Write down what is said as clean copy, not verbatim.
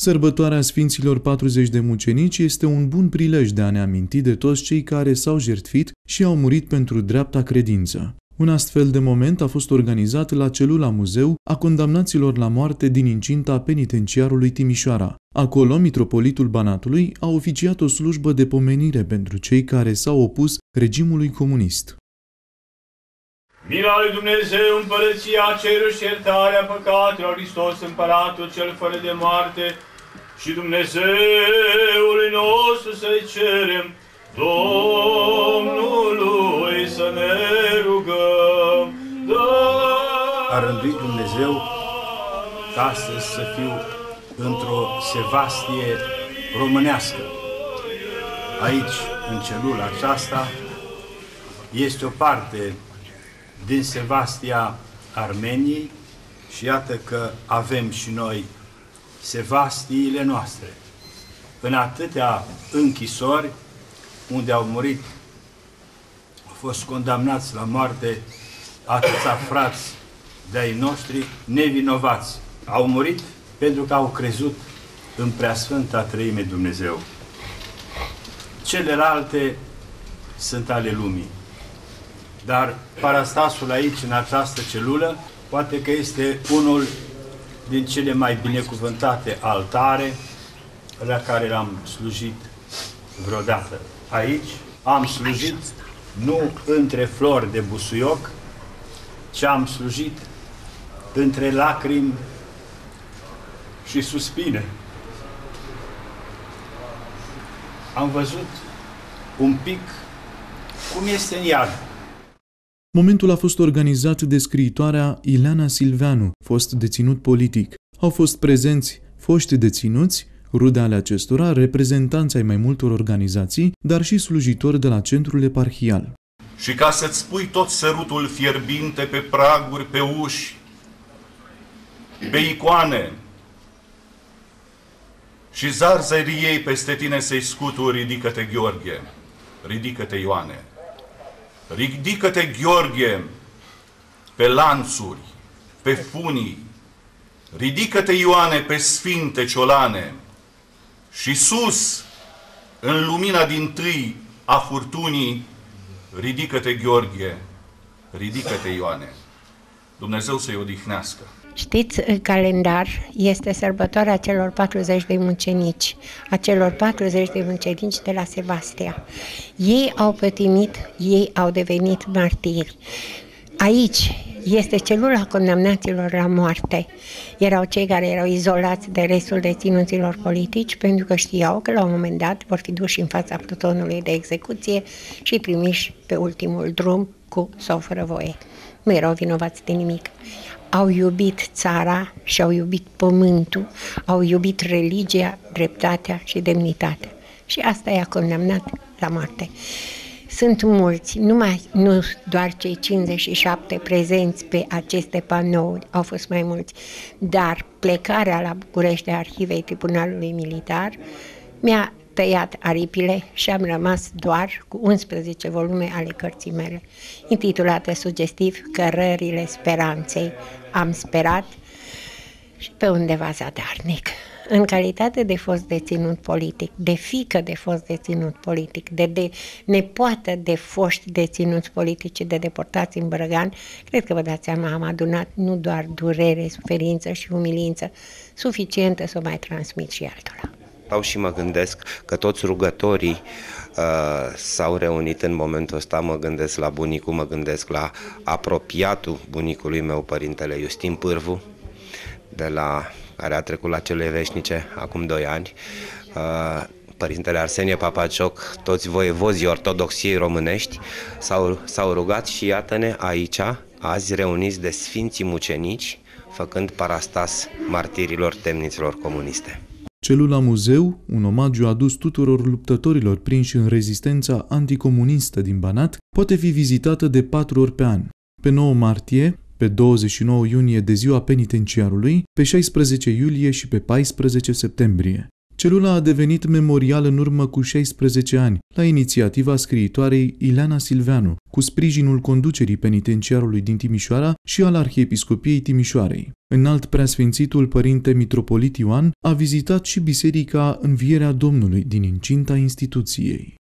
Sărbătoarea Sfinților 40 de mucenici este un bun prilej de a ne aminti de toți cei care s-au jertfit și au murit pentru dreapta credință. Un astfel de moment a fost organizat la celula muzeu a condamnaților la moarte din incinta penitenciarului Timișoara. Acolo, mitropolitul Banatului a oficiat o slujbă de pomenire pentru cei care s-au opus regimului comunist. Mila lui Dumnezeu, împărăția cerului și iertarea păcatelor, Hristos, împăratul cel fără de moarte, și Dumnezeului nostru să-i cerem, Domnului să ne rugăm. A rânduit Dumnezeu ca astăzi să fiu într-o sevastie românească. Aici, în celula aceasta, este o parte din Sevastia Armeniei și iată că avem și noi sevastiile noastre. În atâtea închisori unde au murit, au fost condamnați la moarte atâția frați de-ai noștri nevinovați. Au murit pentru că au crezut în Preasfânta Treime Dumnezeu. Celelalte sunt ale lumii. Dar parastasul aici, în această celulă, poate că este unul din cele mai binecuvântate altare la care l-am slujit vreodată. Aici am slujit nu între flori de busuioc, ci am slujit între lacrimi și suspine. Am văzut un pic cum este în iad. Momentul a fost organizat de scriitoarea Ileana Silveanu, fost deținut politic. Au fost prezenți foști deținuți, rude ale acestora, reprezentanți ai mai multor organizații, dar și slujitori de la centrul eparhial. Și ca să-ți pui tot sărutul fierbinte pe praguri, pe uși, pe icoane și zarzăriei peste tine să-i scuturi, ridică-te, Gheorghe, ridică-te, Ioane. Ridică-te, Gheorghe, pe lanțuri, pe funii, ridică-te, Ioane, pe sfinte ciolane și sus, în lumina dintâi a furtunii, ridică-te, Gheorghe, ridică-te, Ioane. Dumnezeu să-i odihnească. Știți, în calendar este sărbătoarea celor 40 de mucenici, a celor 40 de mucenici de la Sevastia. Ei au pătimit, ei au devenit martiri. Aici este celula condamnaților la moarte. Erau cei care erau izolați de restul deținuților politici pentru că știau că la un moment dat vor fi duși în fața plutonului de execuție și trimiși pe ultimul drum cu sau fără voie. Nu erau vinovați de nimic. Au iubit țara și au iubit pământul, au iubit religia, dreptatea și demnitatea. Și asta i-a condamnat la moarte. Sunt mulți, nu doar cei 57 prezenți pe aceste panouri, au fost mai mulți, dar plecarea la București de Arhivei Tribunalului Militar mi-a tăiat aripile și am rămas doar cu 11 volume ale cărții mele, intitulată sugestiv Cărările Speranței. Am sperat și pe undeva zadarnic. În calitate de fost deținut politic, de fiică de fost deținut politic, de nepoată de foști deținuți politici de deportați în Bărăgan, cred că vă dați seama, am adunat nu doar durere, suferință și umilință, suficientă să o mai transmit și altora. Stau și mă gândesc că toți rugătorii s-au reunit în momentul ăsta, mă gândesc la bunicul, mă gândesc la apropiatul bunicului meu, părintele Iustin Pârvu, care a trecut la cele veșnice acum 2 ani, părintele Arsenie Papacioc, toți voievozii ortodoxiei românești s-au rugat și iată-ne aici, azi reuniți de Sfinții Mucenici, făcând parastas martirilor temniților comuniste. Celula Muzeu, un omagiu adus tuturor luptătorilor prinși în rezistența anticomunistă din Banat, poate fi vizitată de 4 ori pe an. Pe 9 martie, pe 29 iunie de ziua penitenciarului, pe 16 iulie și pe 14 septembrie. Celula a devenit memorial în urmă cu 16 ani, la inițiativa scriitoarei Ileana Silveanu, cu sprijinul conducerii penitenciarului din Timișoara și al Arhiepiscopiei Timișoarei. Înalt Preasfințitul Părinte Mitropolit Ioan a vizitat și Biserica Învierea Domnului din incinta instituției.